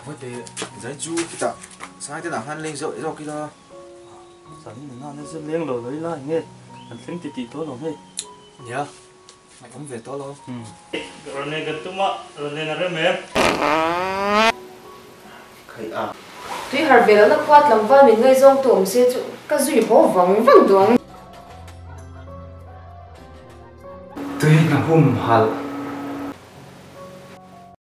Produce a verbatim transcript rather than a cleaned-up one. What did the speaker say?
Ôi thì giấy chú kita sai thế nào han lên rồi rồi kia sáng mình ăn sẽ liêng rồi lấy lại nghe anh tính thì tí tối rồi nghe nhớ mày cũng về tối luôn rồi này cái tụi mà rồi này là cái mềm khởi à tuy hạt về nó quát làm vai mình ngay dòng tuồng xe chú cái gì bỏ vắng vắng đường tuy là hôm hal